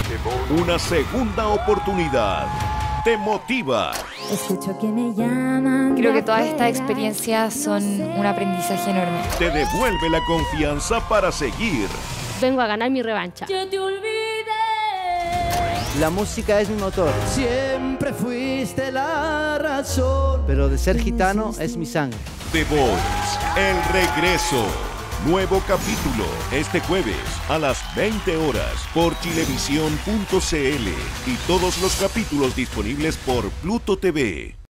Una segunda oportunidad te motiva. Escucho que me llaman. Creo que todas estas experiencias son un aprendizaje enorme. Te devuelve la confianza para seguir. Vengo a ganar mi revancha. Yo te olvidé. La música es mi motor. Siempre fuiste la razón. Pero de ser gitano es mi sangre. The Voice, el regreso. Nuevo capítulo este jueves a las 20 horas por chilevisión.cl y todos los capítulos disponibles por Pluto TV.